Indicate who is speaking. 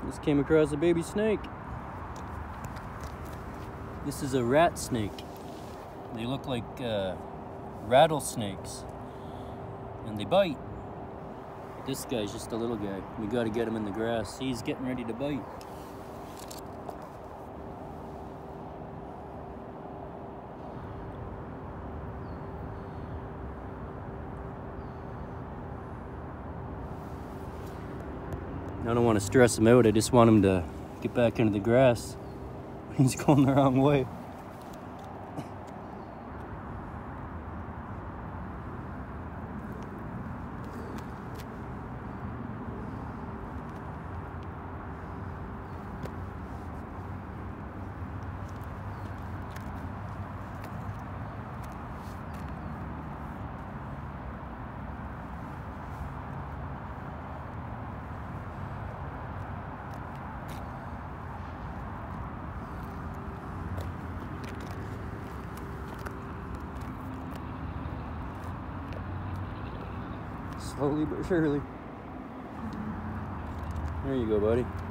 Speaker 1: Just came across a baby snake. This is a rat snake. They look like rattlesnakes, and they bite. This guy's just a little guy. We gotta get him in the grass. He's getting ready to bite. I don't want to stress him out. I just want him to get back into the grass. He's going the wrong way. Slowly but surely. There you go, buddy.